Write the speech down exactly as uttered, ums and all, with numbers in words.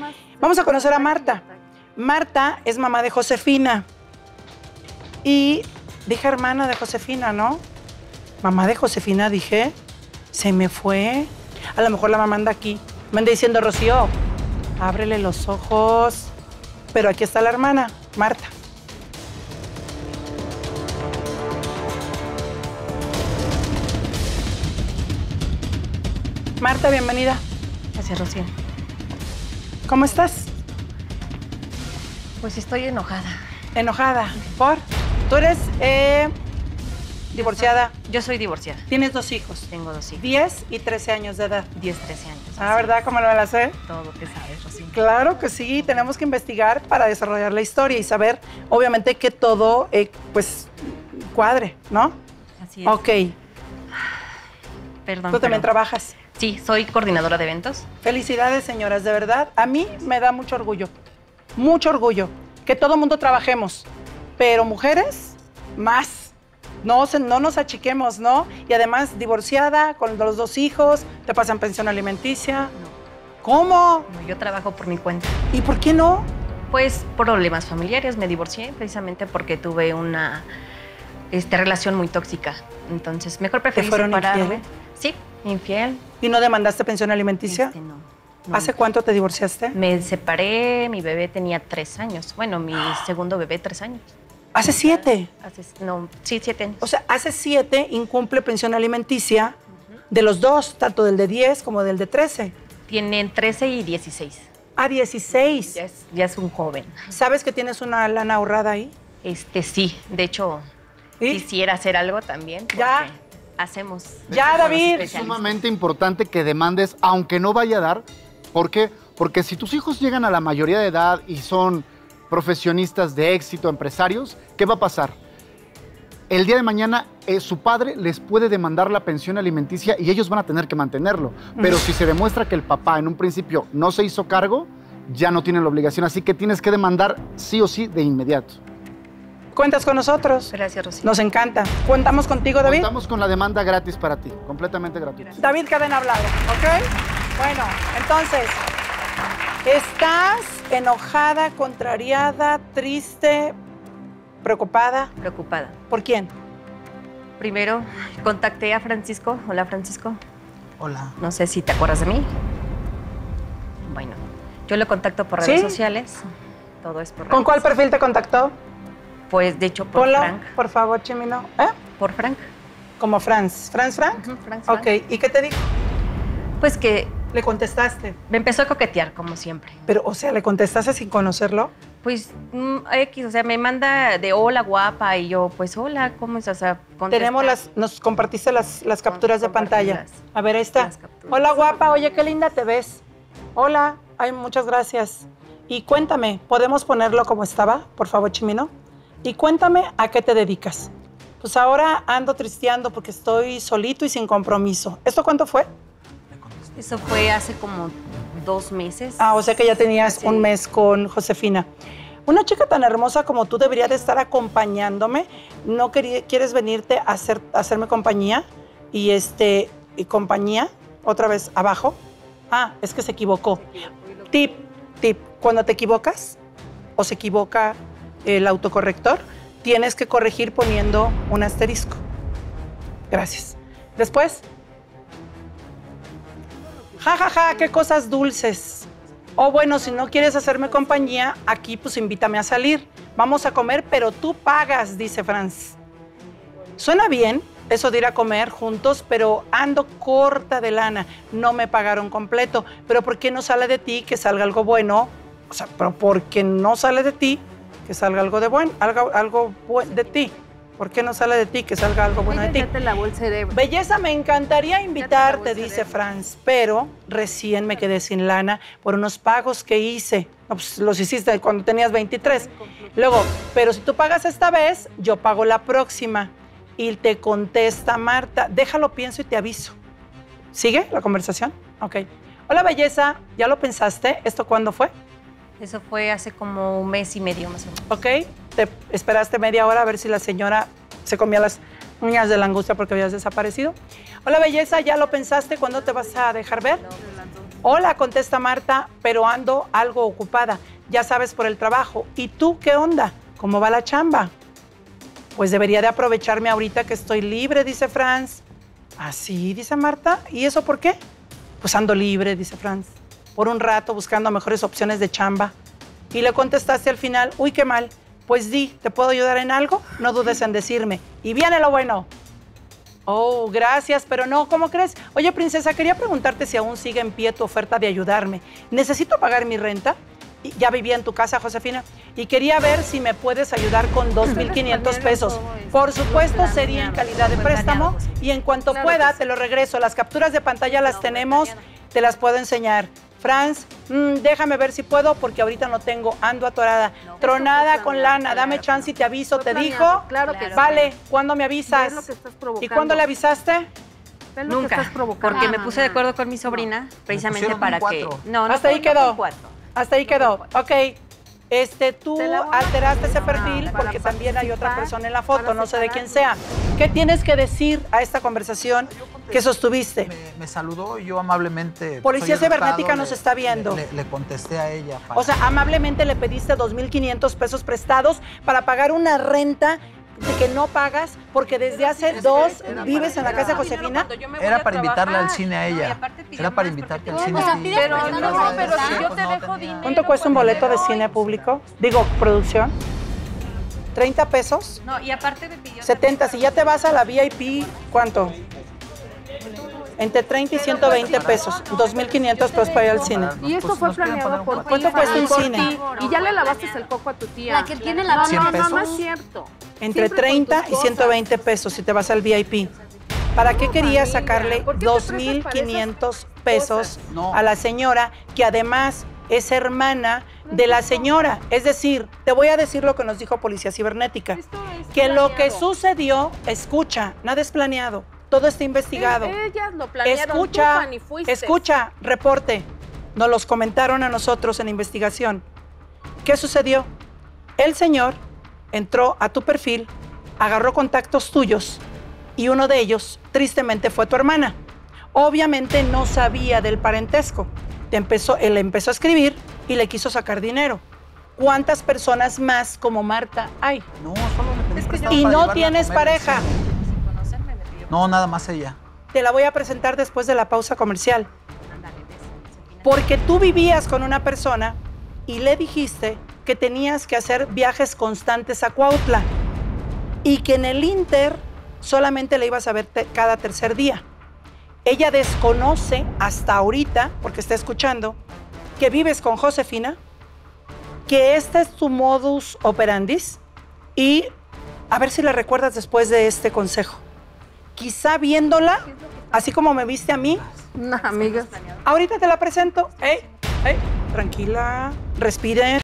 Vamos a conocer a Marta. Marta es mamá de Josefina. Y dije hermana de Josefina, ¿no? Mamá de Josefina, dije, se me fue. A lo mejor la mamá anda aquí. Me anda diciendo, Rocío, ábrele los ojos. Pero aquí está la hermana, Marta. Marta, bienvenida. Gracias, Rocío. ¿Cómo estás? Pues estoy enojada. ¿Enojada? ¿Por? ¿Tú eres eh, divorciada? Yo soy divorciada. ¿Tienes dos hijos? Tengo dos hijos. diez y trece años de edad. diez, trece años. Ah, ¿verdad? ¿Cómo lo me la sé? Todo te sabes, Rocío. Claro que sí. Tenemos que investigar para desarrollar la historia y saber, obviamente, que todo, eh, pues, cuadre, ¿no? Así es. Ok. Perdón. ¿Tú también pero... trabajas? Sí, soy coordinadora de eventos. Felicidades, señoras, de verdad. A mí me da mucho orgullo, mucho orgullo, que todo mundo trabajemos, pero mujeres, más. No, se, no nos achiquemos, ¿no? Y además, divorciada, con los dos hijos, te pasan pensión alimenticia. No. ¿Cómo? No, yo trabajo por mi cuenta. ¿Y por qué no? Pues problemas familiares. Me divorcié precisamente porque tuve una este, relación muy tóxica. Entonces, mejor preferí ¿Te fueron separarme. infiel? Sí, infiel. ¿Y no demandaste pensión alimenticia? Este, no, no. ¿Hace cuánto te divorciaste? Me separé, mi bebé tenía tres años. Bueno, mi segundo bebé, tres años. Hace siete. Hace, no, sí, siete años. O sea, hace siete incumple pensión alimenticia de los dos, tanto del de diez como del de trece. Tienen trece y dieciséis. Ah, dieciséis. Ya es, ya es un joven. ¿Sabes que tienes una lana ahorrada ahí? Este, sí. De hecho, ¿Y? quisiera hacer algo también. Ya. Hacemos. Ya, David. Es sumamente importante que demandes, aunque no vaya a dar. ¿Por qué? Porque si tus hijos llegan a la mayoría de edad y son profesionistas de éxito, empresarios, ¿qué va a pasar? El día de mañana eh, su padre les puede demandar la pensión alimenticia y ellos van a tener que mantenerlo. Pero si se demuestra que el papá en un principio no se hizo cargo, ya no tiene la obligación. Así que tienes que demandar sí o sí de inmediato. ¿Cuentas con nosotros? Gracias, Rocío. Nos encanta. ¿Cuentamos contigo, David? Contamos con la demanda gratis para ti, completamente gratuita. David Cadena Hablado, ¿ok? Bueno, entonces, ¿estás enojada, contrariada, triste, preocupada? Preocupada. ¿Por quién? Primero, contacté a Francisco. Hola, Francisco. Hola. No sé si te acuerdas de mí. Bueno, yo lo contacto por redes ¿Sí? sociales. Todo es por redes. ¿Con cuál perfil te contactó? Pues, de hecho, por Ponlo, Frank. por favor, Chimino. ¿Eh? Por Frank. Como Franz. ¿Franz Frank? Ujú, Frank, Frank. Ok, ¿y qué te dijo? Pues que Le contestaste. me empezó a coquetear, como siempre. Pero, o sea, ¿le contestaste sin conocerlo? Pues, mm, X, o sea, me manda de hola, guapa, y yo, pues, hola, ¿cómo es? O sea, contesta. Tenemos las, nos compartiste las, las capturas de pantalla. Compartí las- A ver, ahí está. las capturas. Hola, guapa, oye, qué linda te ves. Hola, ay, muchas gracias. Y cuéntame, ¿podemos ponerlo como estaba, por favor, Chimino? Y cuéntame, ¿a qué te dedicas? Pues ahora ando tristeando porque estoy solito y sin compromiso. ¿Esto cuánto fue? Eso fue hace como dos meses. Ah, o sea que ya tenías Sí. un mes con Josefina. Una chica tan hermosa como tú debería de estar acompañándome. ¿No querí- quieres venirte a, hacer, a hacerme compañía? Y este, y compañía, otra vez abajo. Ah, es que se equivocó. Tip, tip. Cuando te equivocas o se equivoca el autocorrector, tienes que corregir poniendo un asterisco. Gracias. Después. Ja, ja, ja, qué cosas dulces. O bueno, si no quieres hacerme compañía, aquí pues invítame a salir. Vamos a comer, pero tú pagas, dice Franz. Suena bien eso de ir a comer juntos, pero ando corta de lana. No me pagaron completo. Pero ¿por qué no sale de ti que salga algo bueno? O sea, pero ¿por qué no sale de ti que salga algo de bueno, algo, algo bu- de ti? ¿Por qué no sale de ti que salga algo bueno de ti? Métete la bolsa de... Belleza, me encantaría invitarte, bolsa de dice euros. Franz, pero recién me quedé sin lana por unos pagos que hice. No, pues, los hiciste cuando tenías veintitrés. Luego, pero si tú pagas esta vez, yo pago la próxima. Y te contesta Marta, déjalo, pienso y te aviso. ¿Sigue la conversación? Ok. Hola, Belleza, ¿ya lo pensaste? ¿Esto cuándo fue? Eso fue hace como un mes y medio más o menos. Ok. Te esperaste media hora a ver si la señora se comía las uñas de la angustia porque habías desaparecido. Hola, Belleza, ¿ya lo pensaste? ¿Cuándo te vas a dejar ver? Hola, contesta Marta, pero ando algo ocupada. Ya sabes, por el trabajo. ¿Y tú qué onda? ¿Cómo va la chamba? Pues debería de aprovecharme ahorita que estoy libre, dice Franz. ¿Así? Dice Marta. ¿Y eso por qué? Pues ando libre, dice Franz. Por un rato buscando mejores opciones de chamba. Y le contestaste al final, uy, qué mal. Pues di, ¿te puedo ayudar en algo? No dudes en decirme. Y viene lo bueno. Oh, gracias, pero no, ¿cómo crees? Oye, princesa, quería preguntarte si aún sigue en pie tu oferta de ayudarme. Necesito pagar mi renta. Ya vivía en tu casa, Josefina, y quería ver si me puedes ayudar con dos mil quinientos pesos. Por supuesto, sería en calidad de préstamo y en cuanto pueda te lo regreso. Las capturas de pantalla las tenemos, te las puedo enseñar. Franz, mmm, déjame ver si puedo porque ahorita no tengo, ando atorada. Tronada con lana, dame chance y te aviso, ¿te dijo? Claro que sí. Vale, ¿cuándo me avisas? ¿Y cuándo le avisaste? Nunca, porque me puse de acuerdo con mi sobrina precisamente para que... No, no hasta ahí quedó. Cuatro. Hasta ahí quedó. Ok. Este, tú alteraste ese perfil porque también hay otra persona en la foto, no sé de quién sea. ¿Qué tienes que decir a esta conversación que sostuviste? Me, me saludó y yo amablemente... Policía Cibernética nos está viendo. Le, le contesté a ella. Para... O sea, amablemente le pediste dos mil quinientos pesos prestados para pagar una renta de que no pagas porque desde hace dos vives en la casa de Josefina. Era para invitarla al cine a ella. Era para invitarte al cine. Pero no, pero si yo te dejo dinero. ¿Cuánto cuesta un boleto de cine público? Digo, producción. ¿treinta pesos? No, y aparte me pidió... setenta. Si ya te vas a la V I P, ¿cuánto? Entre treinta y ciento veinte pesos. dos mil quinientos pesos para ir al cine. Y esto fue planeado por ti. ¿Cuánto cuesta un cine? Y ya le lavaste el coco a tu tía. La que tiene la... No, ¿cien no, no, no pesos? es cierto. Entre treinta y ciento veinte pesos si te vas al V I P. ¿Para qué querías sacarle dos mil quinientos pesos a la señora que además es hermana de la señora? Es decir, te voy a decir lo que nos dijo Policía Cibernética. Que lo que sucedió, escucha, nada es planeado. Todo está investigado. Ellas lo planearon, Escucha, tú, Fanny, fuiste. escucha, reporte. Nos los comentaron a nosotros en la investigación. ¿Qué sucedió? El señor entró a tu perfil, agarró contactos tuyos y uno de ellos, tristemente, fue tu hermana. Obviamente no sabía del parentesco. Te empezó, él empezó a escribir y le quiso sacar dinero. ¿Cuántas personas más como Marta hay? No, solo le pedí prestado Y para no llevarla a tienes comer al pareja. cine. No, nada más ella. Te la voy a presentar después de la pausa comercial. Porque tú vivías con una persona y le dijiste que tenías que hacer viajes constantes a Cuautla y que en el Inter solamente le ibas a ver te- cada tercer día. Ella desconoce hasta ahorita, porque está escuchando, que vives con Josefina, que este es tu modus operandis y a ver si la recuerdas después de este consejo. Quizá viéndola, así como me viste a mí. No, amigas. Ahorita te la presento. Ey, ey, tranquila, respiren.